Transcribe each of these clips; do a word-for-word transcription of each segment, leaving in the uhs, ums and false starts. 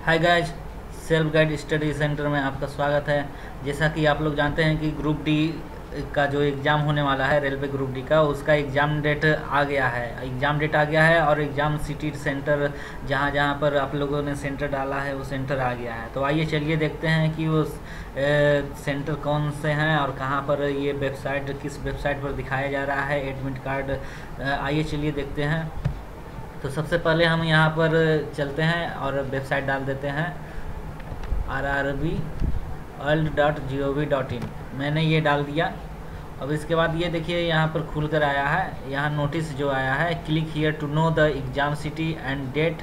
हाय guys, self guide study centre में आपका स्वागत है। जैसा कि आप लोग जानते हैं कि ग्रुप डी का जो एग्ज़ाम होने वाला है, रेलवे ग्रुप डी का, उसका एग्ज़ाम डेट आ गया है एग्ज़ाम डेट आ गया है और एग्ज़ाम सिटी सेंटर जहां जहां पर आप लोगों ने सेंटर डाला है वो सेंटर आ गया है। तो आइए चलिए देखते हैं कि वो सेंटर कौन से हैं और कहां पर ये वेबसाइट किस वेबसाइट पर दिखाया जा रहा है एडमिट कार्ड। आइए चलिए देखते हैं। तो सबसे पहले हम यहाँ पर चलते हैं और वेबसाइट डाल देते हैं R R B world dot G O V dot in. मैंने ये डाल दिया। अब इसके बाद ये देखिए यहाँ पर खुल कर आया है, यहाँ नोटिस जो आया है, click here to know the exam city and date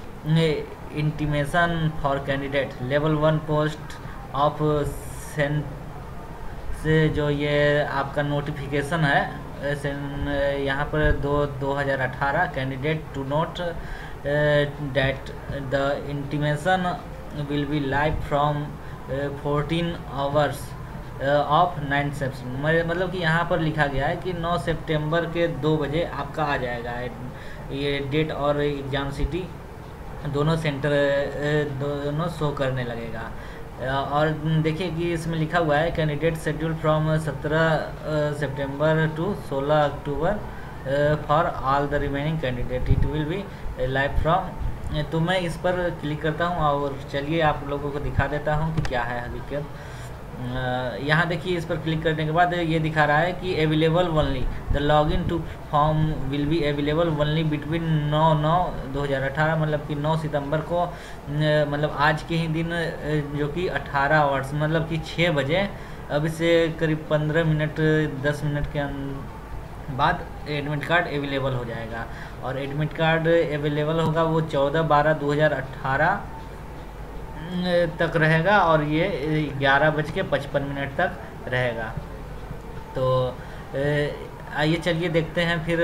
intimation for candidate level one post of cent से जो ये आपका नोटिफिकेशन है यहाँ पर दो दो हज़ार अठारह candidate to note date the intimation will be live from fourteen hours of nine September. मतलब कि यहाँ पर लिखा गया है कि नौ सितंबर के दो बजे आपका आ जाएगा ये डेट और एग्ज़ाम सिटी दोनों सेंटर दोनों शो करने लगेगा। और देखिए कि इसमें लिखा हुआ है कैंडिडेट शेड्यूल फ्रॉम सत्रह सितंबर टू सोलह अक्टूबर for all the remaining candidate it will be live from. तो मैं इस पर क्लिक करता हूं और चलिए आप लोगों को दिखा देता हूं कि क्या है हकीकत। यहाँ देखिए इस पर क्लिक करने के बाद ये दिखा रहा है कि available only the login to form will be available only between नौ नौ दो हज़ार अठारह। मतलब कि नौ सितंबर को, मतलब आज के ही दिन, जो कि अठारह आवर्स मतलब कि छः बजे, अब से करीब पंद्रह मिनट दस मिनट के बाद एडमिट कार्ड अवेलेबल हो जाएगा। और एडमिट कार्ड अवेलेबल होगा वो चौदह बारह दो हज़ार अठारह तक रहेगा और ये ग्यारह बज के पचपन मिनट तक रहेगा। तो आइए चलिए देखते हैं फिर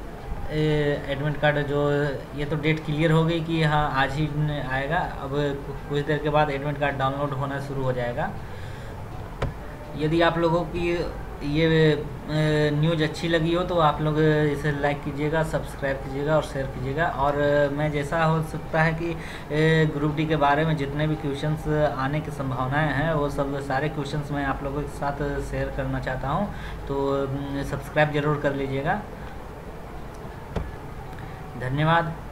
एडमिट कार्ड जो, ये तो डेट क्लियर हो गई कि हाँ आज ही आएगा। अब कुछ देर के बाद एडमिट कार्ड डाउनलोड होना शुरू हो जाएगा। यदि आप लोगों की ये न्यूज़ अच्छी लगी हो तो आप लोग इसे लाइक कीजिएगा, सब्सक्राइब कीजिएगा और शेयर कीजिएगा। और मैं जैसा हो सकता है कि ग्रुप डी के बारे में जितने भी क्वेश्चंस आने की संभावनाएं हैं वो सब सारे क्वेश्चंस मैं आप लोगों के साथ शेयर करना चाहता हूं, तो सब्सक्राइब ज़रूर कर लीजिएगा। धन्यवाद।